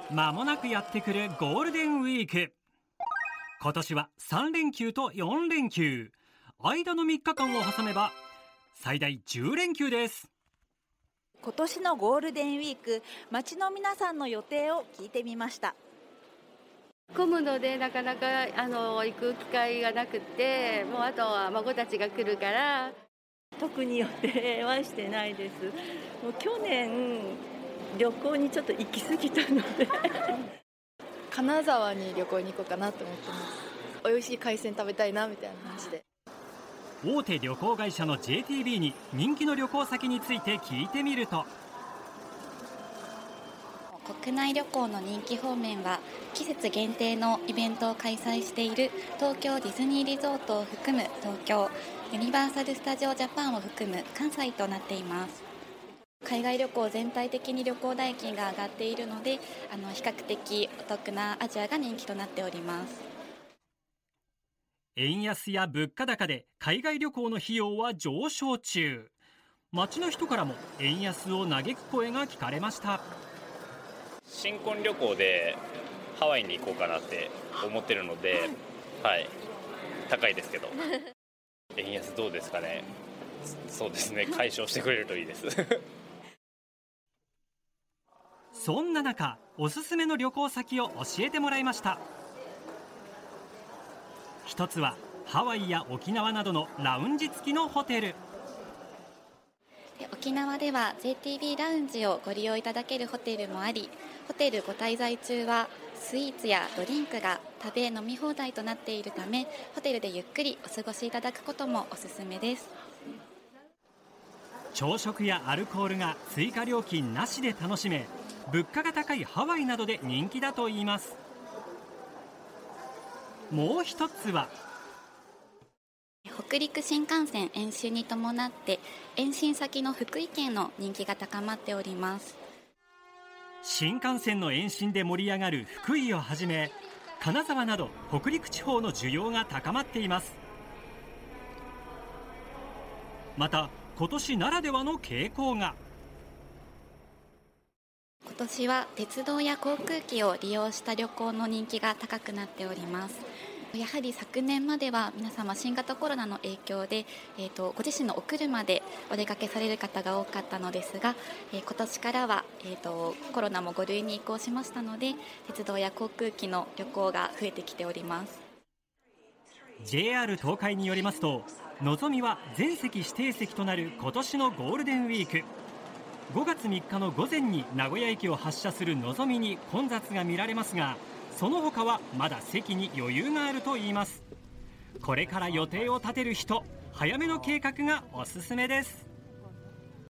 まもなくやってくるゴールデンウィーク。今年は3連休と4連休、間の3日間を挟めば最大10連休です。 今年のゴールデンウィーク、街の皆さんの予定を聞いてみました。 混むのでなかなか行く機会がなくて、もうあとは孫たちが来るから。 特に予定はしてないです。もう去年旅行にちょっと行き過ぎたので金沢に旅行に行こうかなと思ってます。美味しい海鮮食べたいなみたいな話で。 大手旅行会社の JTB に人気の旅行先について聞いてみると、 国内旅行の人気方面は季節限定のイベントを開催している東京ディズニーリゾートを含む東京ユニバーサル・スタジオ・ジャパンを含む関西となっています。海外旅行全体的に旅行代金が上がっているので、比較的お得なアジアが人気となっております。 円安や物価高で海外旅行の費用は上昇中。街の人からも円安を嘆く声が聞かれました。 新婚旅行でハワイに行こうかなって思ってるので、高いですけど円安どうですかね。そうですね、解消してくれるといいですそんな中、おすすめの旅行先を教えてもらいました。一つはハワイや沖縄などのラウンジ付きのホテル。 沖縄では JTB ラウンジをご利用いただけるホテルもあり、ホテルご滞在中はスイーツやドリンクが食べ飲み放題となっているため、ホテルでゆっくりお過ごしいただくこともおすすめです。 朝食やアルコールが追加料金なしで楽しめ、物価が高いハワイなどで人気だといいます。もう一つは北陸新幹線延伸に伴って延伸先の福井県の人気が高まっております。 新幹線の延伸で盛り上がる福井をはじめ、金沢など北陸地方の需要が高まっています。また今年ならではの傾向が。 今年は鉄道や航空機を利用した旅行の人気が高くなっております。やはり昨年までは皆様新型コロナの影響で、ご自身のお車でお出かけされる方が多かったのですが、今年からは、コロナも5類に移行しましたので、鉄道や航空機の旅行が増えてきております。 JR 東海によりますと、のぞみは全席指定席となる今年のゴールデンウィーク、5月3日の午前に名古屋駅を発車するのぞみに混雑が見られますが、その他はまだ席に余裕があるといいます。これから予定を立てる人、早めの計画がおすすめです。